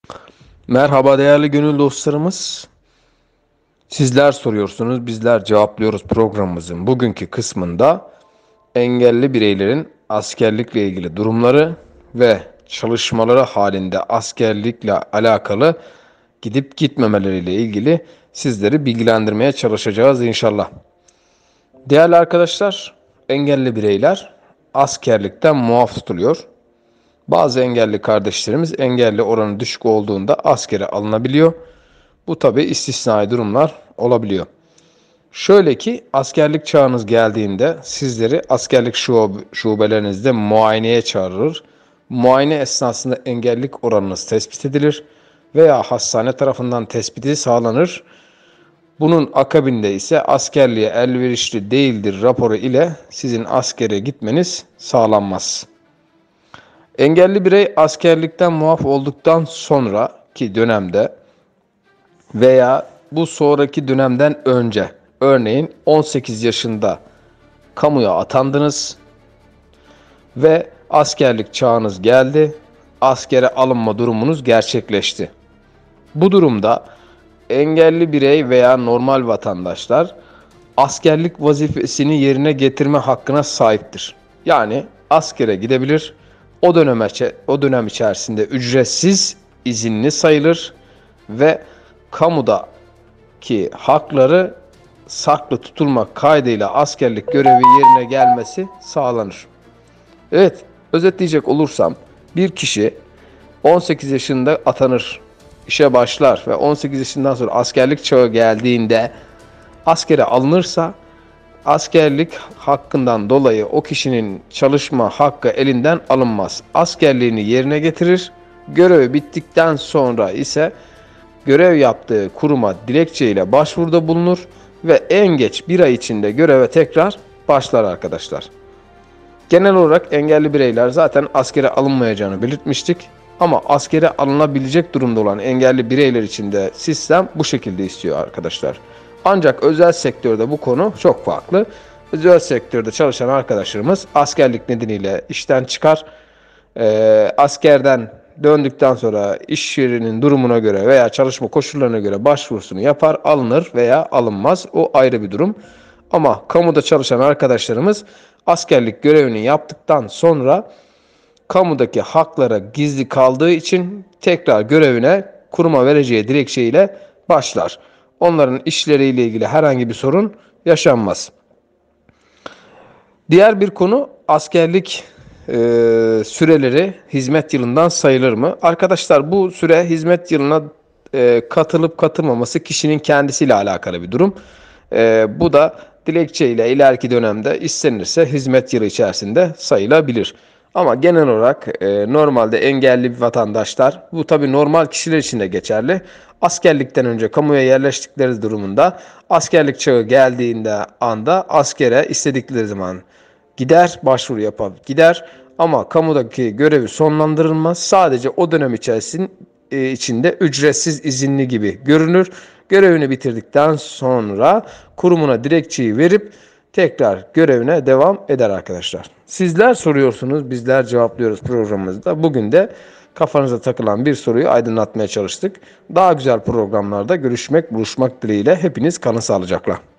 Merhaba değerli gönül dostlarımız. Sizler soruyorsunuz, bizler cevaplıyoruz programımızın bugünkü kısmında engelli bireylerin askerlikle ilgili durumları ve çalışmaları halinde askerlikle alakalı gidip gitmemeleriyle ilgili sizleri bilgilendirmeye çalışacağız inşallah. Değerli arkadaşlar, engelli bireyler askerlikten muaf tutuluyor. Bazı engelli kardeşlerimiz engelli oranı düşük olduğunda askere alınabiliyor. Bu tabi istisnai durumlar olabiliyor. Şöyle ki askerlik çağınız geldiğinde sizleri askerlik şubelerinizde muayeneye çağırır. Muayene esnasında engellilik oranınız tespit edilir veya hastane tarafından tespiti sağlanır. Bunun akabinde ise askerliğe elverişli değildir raporu ile sizin askere gitmeniz sağlanmaz. Engelli birey askerlikten muaf olduktan sonraki dönemde veya bu sonraki dönemden önce, örneğin 18 yaşında kamuya atandınız ve askerlik çağınız geldi, askere alınma durumunuz gerçekleşti. Bu durumda engelli birey veya normal vatandaşlar askerlik vazifesini yerine getirme hakkına sahiptir. Yani askere gidebilir, o dönem içerisinde ücretsiz izinli sayılır ve kamudaki hakları saklı tutulmak kaydıyla askerlik görevi yerine gelmesi sağlanır. Evet, özetleyecek olursam bir kişi 18 yaşında atanır, işe başlar ve 18 yaşından sonra askerlik çağı geldiğinde askere alınırsa askerlik hakkından dolayı o kişinin çalışma hakkı elinden alınmaz. Askerliğini yerine getirir. Görevi bittikten sonra ise görev yaptığı kuruma dilekçeyle başvuruda bulunur ve en geç bir ay içinde göreve tekrar başlar arkadaşlar. Genel olarak engelli bireyler zaten askere alınmayacağını belirtmiştik. Ama askere alınabilecek durumda olan engelli bireyler için de sistem bu şekilde istiyor arkadaşlar. Ancak özel sektörde bu konu çok farklı. Özel sektörde çalışan arkadaşlarımız askerlik nedeniyle işten çıkar. Askerden döndükten sonra iş yerinin durumuna göre veya çalışma koşullarına göre başvurusunu yapar, alınır veya alınmaz. O ayrı bir durum. Ama kamuda çalışan arkadaşlarımız askerlik görevini yaptıktan sonra kamudaki haklara gizli kaldığı için tekrar görevine kuruma vereceği dilekçeyle başlar. Onların işleriyle ilgili herhangi bir sorun yaşanmaz. Diğer bir konu askerlik süreleri hizmet yılından sayılır mı? Arkadaşlar bu süre hizmet yılına katılıp katılmaması kişinin kendisiyle alakalı bir durum. Bu da dilekçeyle ileriki dönemde istenirse hizmet yılı içerisinde sayılabilir. Ama genel olarak normalde engelli vatandaşlar, bu tabi normal kişiler için de geçerli. Askerlikten önce kamuya yerleştikleri durumunda askerlik çağı geldiğinde anda askere istedikleri zaman gider, başvuru yapıp gider. Ama kamudaki görevi sonlandırılmaz. Sadece o dönem içinde ücretsiz izinli gibi görünür. Görevini bitirdikten sonra kurumuna dilekçeyi verip tekrar görevine devam eder arkadaşlar. Sizler soruyorsunuz, bizler cevaplıyoruz programımızda. Bugün de kafanıza takılan bir soruyu aydınlatmaya çalıştık. Daha güzel programlarda buluşmak dileğiyle hepiniz kalın sağlıcakla.